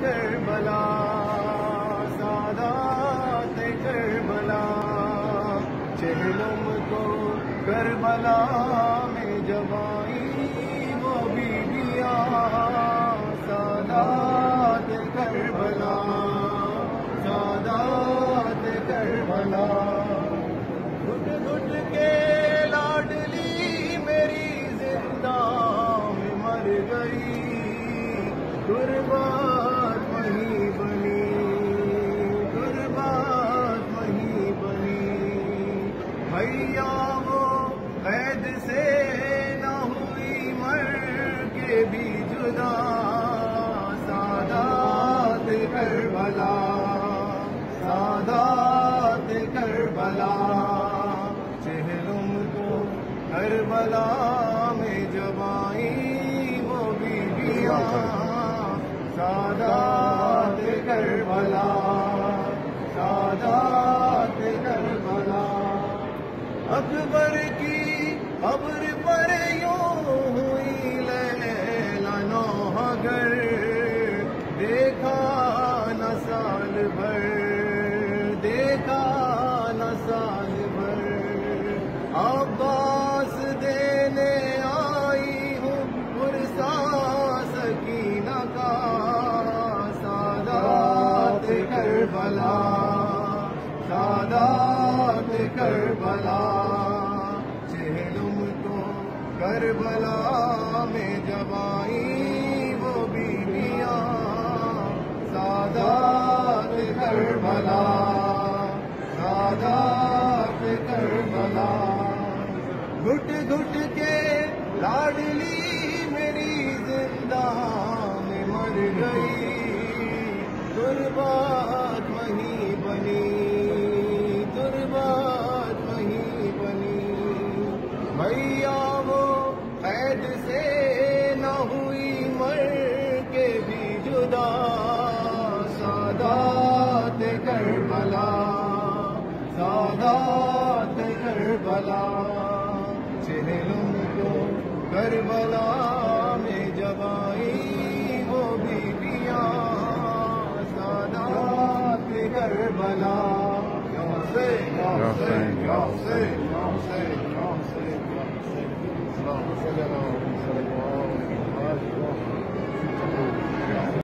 کربلا سادات کربلا چہلم کو کربلا میں جب آئی وہ بیویاں سادات کربلا سادات کربلا گھٹ گھٹ کے لاڈلی میری زندہ میں مر گئی قربات وہیں بنی قربات وہیں بنی بھیا وہ قید سے نہ ہوئی مر کے بھی جدا سادات کربلا سادات کربلا چہلم کو کربلا میں جب آئی وہ بیویاں سادات کربلا سادات کربلا اکبر کی قبر پر یوں ہوئی لیلا نوحگر دیکھا نہ سال بھر دیکھا نہ سال بھر عباس دینے آئی ہوں پرسا سکینہ کا سادات کربلا سادات کربلا چہلم کو کربلا میں جب آئی وہ بیویاں سادات کربلا سادات کربلا گھٹ گھٹ کے لاڈلی میری زندہ میں مر گئی قربات وہیں بنی قربات وہیں بنی بھیا وہ قید سے نہ ہوئی مر کے بھی جدا سادات کربلا سادات کربلا چہلم کو کربلا میں جب آئی وہ بیویاں سادات کربلا یا حسین یا حسین یا حسین یا حسین یا حسین یا حسین